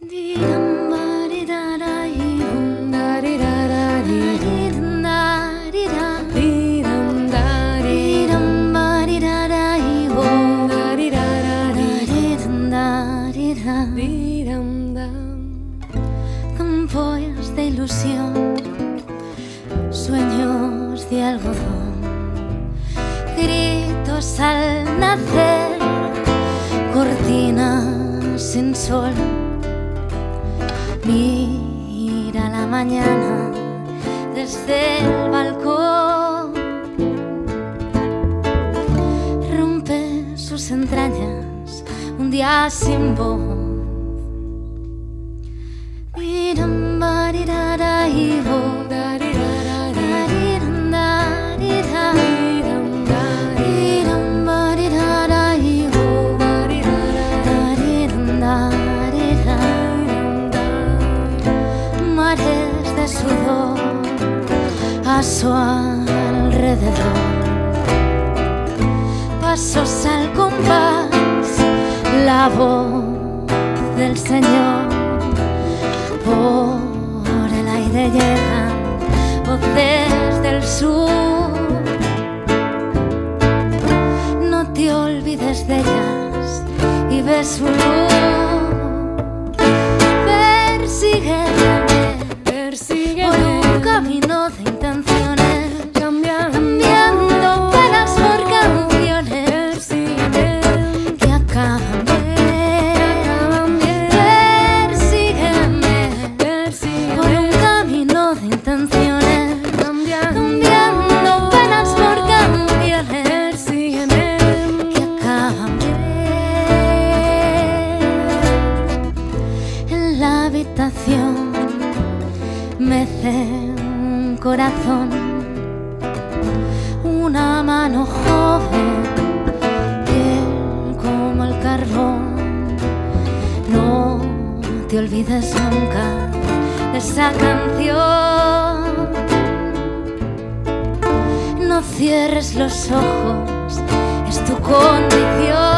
Campos de ilusión, sueños de algodón, gritos al nacer, cortinas sin sol. Mira la mañana desde el balcón, rompe sus entrañas un día sin voz. Mares de sudor a su alrededor, pasos al compás, la voz del Señor. Por el aire llegan voces del sur. No te olvides de ellas y ves su luz. Persígueme por un camino de intenciones, cambiando penas por canciones. Persígueme que acaban bien. Persígueme por un camino de intenciones, cambiando penas por canciones. Persígueme que acaban bien. En la habitación mece un corazón, una mano joven, piel como el carbón. No te olvides nunca de esa canción. No cierres los ojos, es tu condición.